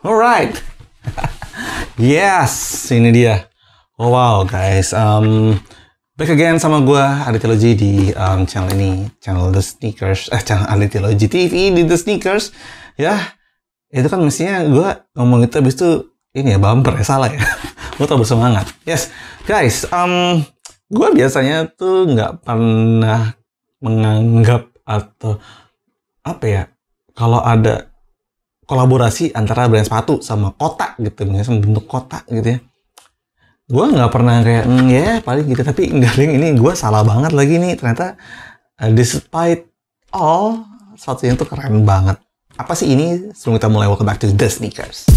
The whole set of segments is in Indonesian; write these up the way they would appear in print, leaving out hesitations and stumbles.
Alright, yes, ini dia. Oh wow guys, back again sama gue Aditya di channel ini, channel The Sneakers, channel Aditya TV di The Sneakers. Ya, itu kan mestinya gue ngomong itu habis itu ini ya bumper ya, salah ya. Gue tau bersemangat. Yes, guys, gue biasanya tuh nggak pernah menganggap atau apa ya, kalau ada kolaborasi antara brand sepatu sama kotak gitu, misalnya sama bentuk kotak gitu ya, gue nggak pernah kayak ya paling gitu. Tapi enggak, ini gue salah banget lagi nih ternyata. Despite all, sepatunya tuh keren banget. Apa sih ini? Sebelum kita mulai, welcome back to The Sneakers.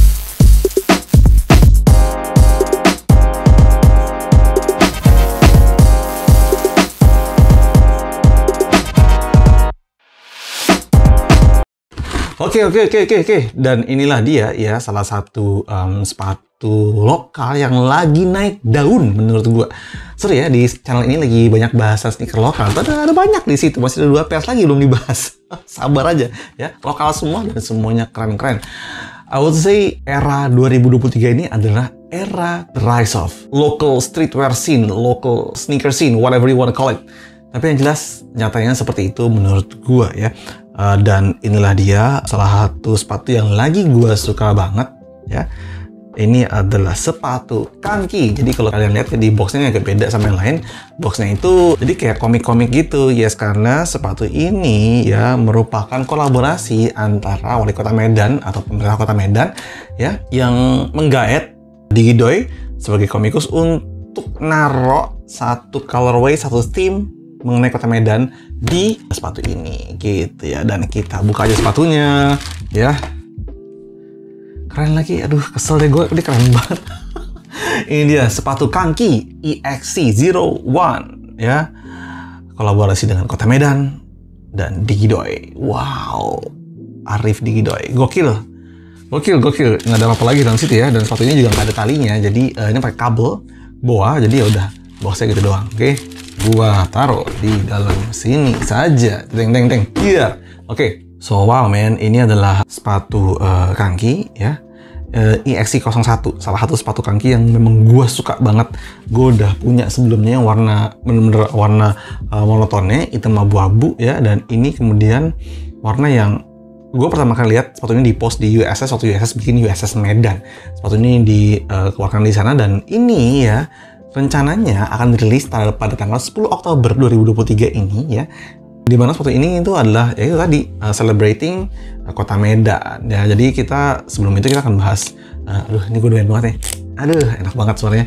Oke. Dan inilah dia ya, salah satu sepatu lokal yang lagi naik daun menurut gue. Seru ya, di channel ini lagi banyak bahasan sneaker lokal. Ada banyak di situ, masih ada 2 PS lagi belum dibahas. Sabar aja ya, lokal semua dan semuanya keren-keren. I would say era 2023 ini adalah era the rise of local streetwear scene, local sneaker scene, whatever you want to call it. Tapi yang jelas nyatanya seperti itu menurut gue ya. Dan inilah dia salah satu sepatu yang lagi gue suka banget ya. Ini adalah sepatu Kanki. Jadi kalau kalian lihat ya, di boxnya agak beda sama yang lain. Boxnya itu jadi kayak komik-komik gitu. Yes, karena sepatu ini ya merupakan kolaborasi antara Wali Kota Medan atau pemerintah Kota Medan ya, yang menggaet Digidoy sebagai komikus untuk naro satu colorway, satu theme mengenai Kota Medan di sepatu ini gitu ya. Dan kita buka aja sepatunya ya. Keren lagi, aduh kesel deh gue, ini keren banget. Ini dia sepatu Kanki EXC01 ya, kolaborasi dengan Kota Medan dan Digidoy. Wow, Arif Digidoy, gokil, nggak ada apa-apa lagi dalam situ ya. Dan sepatunya juga nggak ada talinya, jadi ini pakai kabel boa, jadi ya udah boxnya gitu doang. Oke, gua taruh di dalam sini saja. Teng. Iya. Oke. So wow man, ini adalah sepatu Kanki ya. EXC01, salah satu sepatu Kanki yang memang gua suka banget. Gue udah punya sebelumnya yang warna bener-bener warna monotonnya hitam abu-abu ya, dan ini kemudian warna yang gue pertama kali lihat sepatu ini di post di USS waktu USS bikin USS Medan. Sepatu ini dikeluarkan di sana, dan ini ya rencananya akan dirilis pada tanggal 10 Oktober 2023 ini ya. Di mana sepatu ini itu adalah ya itu tadi celebrating Kota Medan ya. Jadi kita sebelum itu kita akan bahas aduh ini gue doyan banget ya. Aduh enak banget suaranya.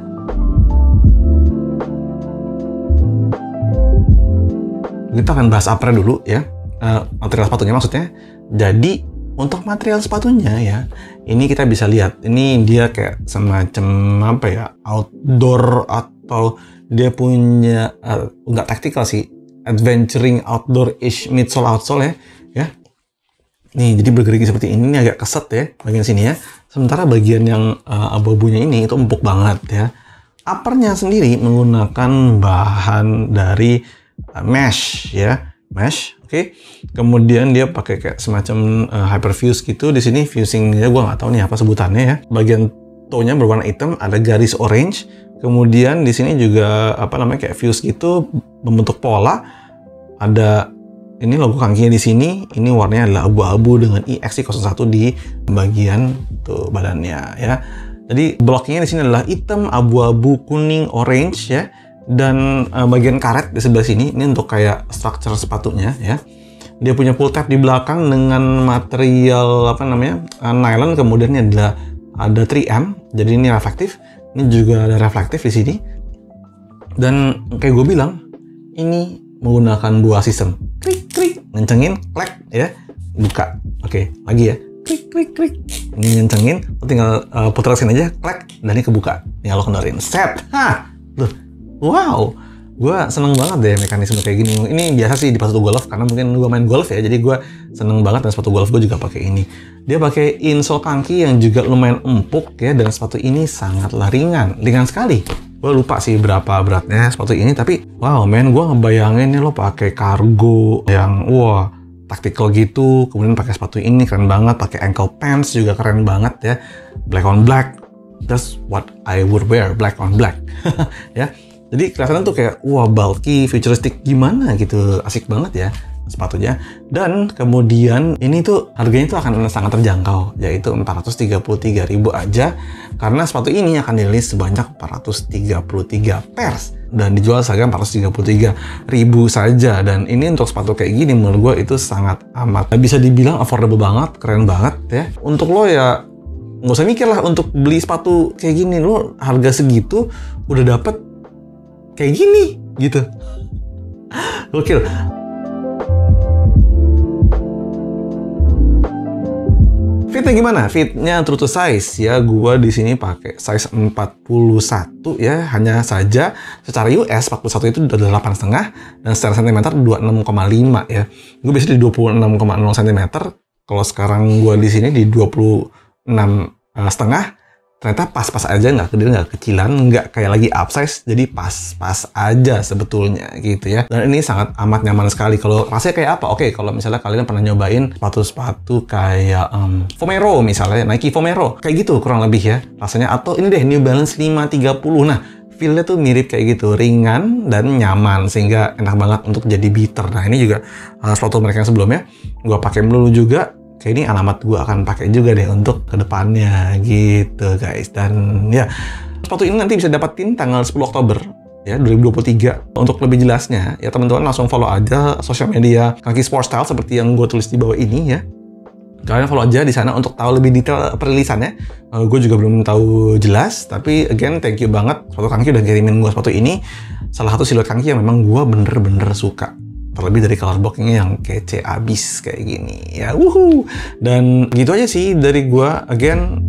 Kita akan bahas apre dulu ya. Material sepatunya maksudnya. Jadi untuk material sepatunya ya, ini kita bisa lihat, ini dia kayak semacam apa ya, outdoor, atau dia punya nggak tactical sih, adventuring outdoor-ish midsole outsole ya. Nih jadi bergerigi seperti ini agak keset ya bagian sini ya. Sementara bagian yang abu-abunya ini itu empuk banget ya. Uppernya sendiri menggunakan bahan dari mesh ya, mesh. Oke, kemudian dia pakai kayak semacam hyperfuse gitu. Di sini fusingnya gue nggak tahu nih apa sebutannya ya. Bagian toe-nya berwarna hitam, ada garis orange. Kemudian di sini juga apa namanya kayak fuse gitu, membentuk pola. Ada ini logo Kankinya di sini. Ini warnanya adalah abu-abu dengan EXC01 di bagian tuh badannya ya. Jadi blockingnya di sini adalah hitam, abu-abu, kuning, orange ya. Dan bagian karet di sebelah sini ini untuk kayak structure sepatunya ya. Dia punya pull tab di belakang dengan material apa namanya nylon. Kemudian ini ada 3M, jadi ini reflektif. Ini juga ada reflektif di sini. Dan kayak gue bilang, ini menggunakan 2 sistem. Klik, ngencengin, klek ya, buka. Oke, lagi ya. Klik. Ini ngencengin, lo tinggal putar sini aja, klek, dan ini kebuka. Tinggal lo kendorin, set. Hah, tuh. Wow, gue seneng banget deh mekanisme kayak gini. Ini biasa sih di sepatu golf, karena mungkin gue main golf ya, jadi gue seneng banget. Dan sepatu golf gue juga pakai ini. Dia pakai insole Kanki yang juga lumayan empuk ya, dan sepatu ini sangatlah ringan sekali. Gue lupa sih berapa beratnya sepatu ini, tapi wow men, gue ngebayangin nih lo pakai kargo yang wah tactical gitu, kemudian pakai sepatu ini keren banget, pakai ankle pants juga keren banget ya, black on black, that's what I would wear, black on black. Ya, jadi kelihatan tuh kayak wah bulky, futuristic gimana gitu, asik banget ya sepatunya. Dan kemudian ini tuh harganya tuh akan sangat terjangkau, yaitu 433.000 aja, karena sepatu ini akan dirilis sebanyak 433 pairs dan dijual seharga 433.000 saja. Dan ini untuk sepatu kayak gini menurut gue itu sangat amat bisa dibilang affordable banget, keren banget ya. Untuk lo ya nggak usah mikir lah untuk beli sepatu kayak gini, lo harga segitu udah dapet kayak gini gitu. Gokil. Fitnya gimana? Fitnya true to size ya. Gua di sini pakai size 41 ya. Hanya saja secara US 41 itu udah 8,5 dan secara cm 26,5 ya. Gue biasanya di 26,0 cm. Kalau sekarang gua di sini di 26,5. Ternyata pas-pas aja, nggak gede, nggak kecilan, nggak kayak lagi upsize, jadi pas-pas aja sebetulnya gitu ya. Dan ini sangat amat nyaman sekali. Kalau rasanya kayak apa? Oke, kalau misalnya kalian pernah nyobain sepatu-sepatu kayak Vomero misalnya, Nike Vomero, kayak gitu kurang lebih ya rasanya. Atau ini deh New Balance 530. Nah, feel-nya tuh mirip kayak gitu, ringan dan nyaman sehingga enak banget untuk jadi beater. Nah, ini juga sepatu mereka yang sebelumnya gua pakai dulu juga. Kayak ini alamat gue akan pakai juga deh untuk kedepannya gitu guys. Dan ya sepatu ini nanti bisa dapetin tanggal 10 Oktober ya 2023. Untuk lebih jelasnya ya teman-teman langsung follow aja sosial media Kangki Sport Style seperti yang gue tulis di bawah ini ya. Kalian follow aja di sana untuk tahu lebih detail perilisannya. Gue juga belum tahu jelas, tapi again thank you banget sepatu Kangki udah kirimin gue sepatu ini. Salah satu siluet Kangki yang memang gue bener-bener suka. Terlebih dari color blockingnya yang kece abis kayak gini ya, wuhu. Dan gitu aja sih dari gua. Again,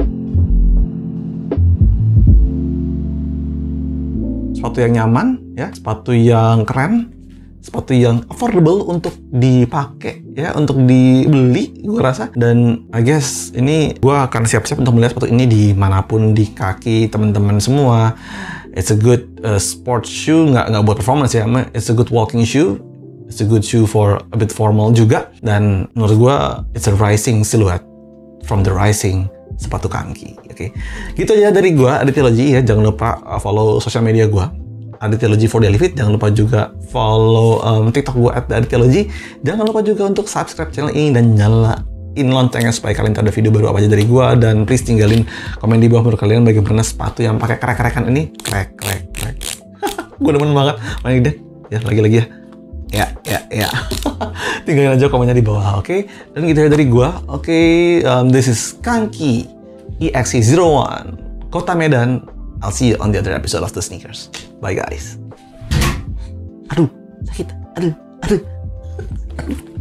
sepatu yang nyaman ya, sepatu yang keren, sepatu yang affordable untuk dipakai ya, untuk dibeli gua rasa. Dan I guess ini gua akan siap-siap untuk melihat sepatu ini dimanapun di kaki teman-teman semua. It's a good sports shoe, nggak buat performance ya, it's a good walking shoe. It's a good shoe for a bit formal juga. Dan menurut gue, it's a rising silhouette from the rising sepatu Kangki. Oke, gitu aja dari gue, Aditya ya. Jangan lupa follow sosial media gue, Aditya for Daily Fit. Jangan lupa juga follow TikTok gue @Aditya. Jangan lupa juga untuk subscribe channel ini dan nyalain loncengnya supaya kalian tahu ada video baru apa aja dari gue. Dan please tinggalin komen di bawah menurut kalian bagaimana sepatu yang pakai krek-krekan ini. Krek. Gue demen banget. Main deh. Ya, lagi-lagi ya. Ya. Tinggalin aja komennya di bawah, oke? Dan gitu ya dari gua. Oke, this is Kangki EXE01 Kota Medan. I'll see you on the other episode of The Sneakers. Bye guys. Aduh, sakit. Aduh.